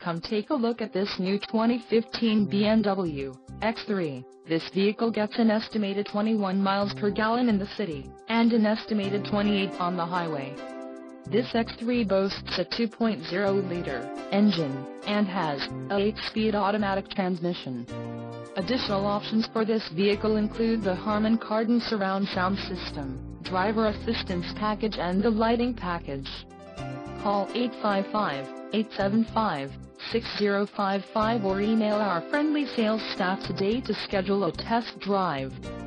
Come take a look at this new 2015 BMW X3. This vehicle gets an estimated 21 miles per gallon in the city, and an estimated 28 on the highway. This X3 boasts a 2.0-liter engine, and has a 8-speed automatic transmission. Additional options for this vehicle include the Harman Kardon surround sound system, driver assistance package and the lighting package. Call 855-875-6055 or email our friendly sales staff today to schedule a test drive.